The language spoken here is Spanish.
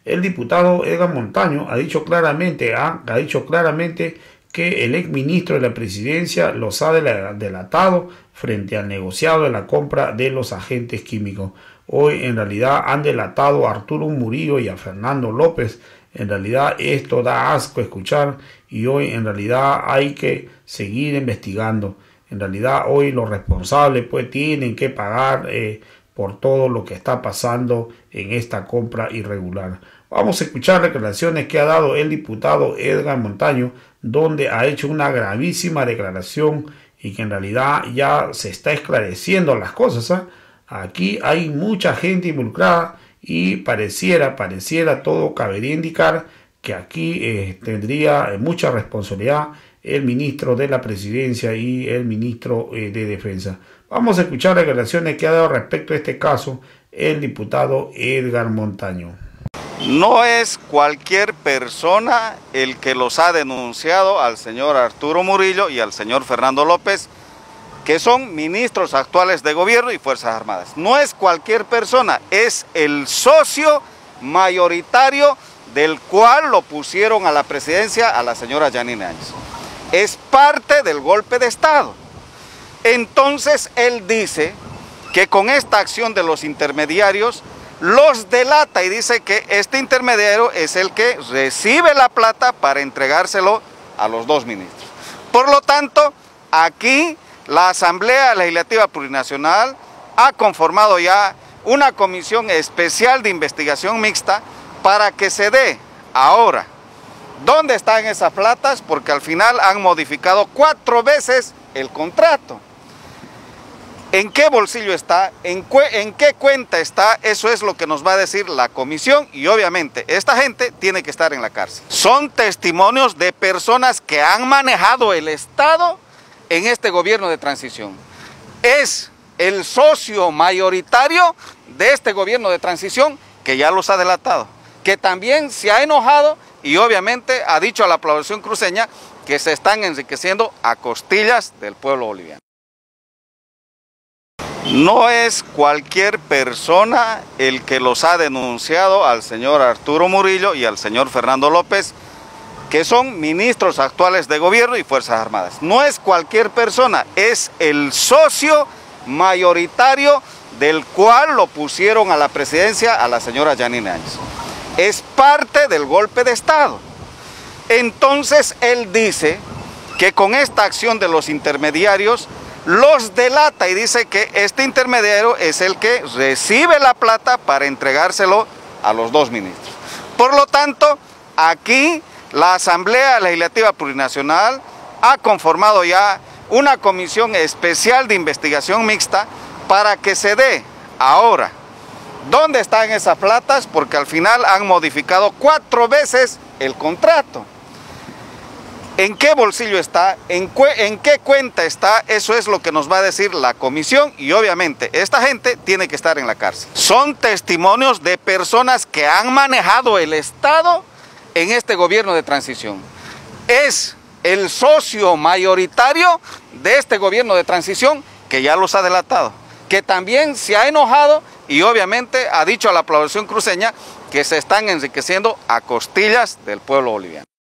El diputado Edgar Montaño ha dicho claramente que el exministro de la presidencia los ha delatado frente al negociado de la compra de los agentes químicos. Hoy en realidad han delatado a Arturo Murillo y a Fernando López. En realidad esto da asco escuchar y hoy en realidad hay que seguir investigando. En realidad hoy los responsables pues tienen que pagar por todo lo que está pasando en esta compra irregular. Vamos a escuchar declaraciones que ha dado el diputado Edgar Montaño, donde ha hecho una gravísima declaración y que en realidad ya se está esclareciendo las cosas, ¿eh? Aquí hay mucha gente involucrada y pareciera todo cabería indicar que aquí tendría mucha responsabilidad el ministro de la presidencia y el ministro de defensa. Vamos a escuchar declaraciones que ha dado respecto a este caso el diputado Edgar Montaño. No es cualquier persona el que los ha denunciado al señor Arturo Murillo y al señor Fernando López, que son ministros actuales de gobierno y Fuerzas Armadas. No es cualquier persona, es el socio mayoritario del cual lo pusieron a la presidencia a la señora Yanine Áñez. Es parte del golpe de Estado. Entonces él dice que con esta acción de los intermediarios los delata y dice que este intermediario es el que recibe la plata para entregárselo a los dos ministros. Por lo tanto, aquí la Asamblea Legislativa Plurinacional ha conformado ya una comisión especial de investigación mixta para que se dé ahora dónde están esas platas, porque al final han modificado 4 veces el contrato. ¿En qué bolsillo está? ¿En qué cuenta está? Eso es lo que nos va a decir la comisión y obviamente esta gente tiene que estar en la cárcel. Son testimonios de personas que han manejado el Estado en este gobierno de transición. Es el socio mayoritario de este gobierno de transición que ya los ha delatado, que también se ha enojado y obviamente ha dicho a la población cruceña que se están enriqueciendo a costillas del pueblo boliviano. No es cualquier persona el que los ha denunciado al señor Arturo Murillo y al señor Fernando López, que son ministros actuales de gobierno y Fuerzas Armadas. No es cualquier persona, es el socio mayoritario del cual lo pusieron a la presidencia a la señora Yanine Áñez. Es parte del golpe de Estado. Entonces él dice que con esta acción de los intermediarios los delata y dice que este intermediario es el que recibe la plata para entregárselo a los dos ministros. Por lo tanto, aquí la Asamblea Legislativa Plurinacional ha conformado ya una comisión especial de investigación mixta para que se dé ahora dónde están esas platas, porque al final han modificado 4 veces el contrato. ¿En qué bolsillo está? ¿En qué cuenta está? Eso es lo que nos va a decir la comisión y obviamente esta gente tiene que estar en la cárcel. Son testimonios de personas que han manejado el Estado en este gobierno de transición. Es el socio mayoritario de este gobierno de transición que ya los ha delatado, que también se ha enojado y obviamente ha dicho a la población cruceña que se están enriqueciendo a costillas del pueblo boliviano.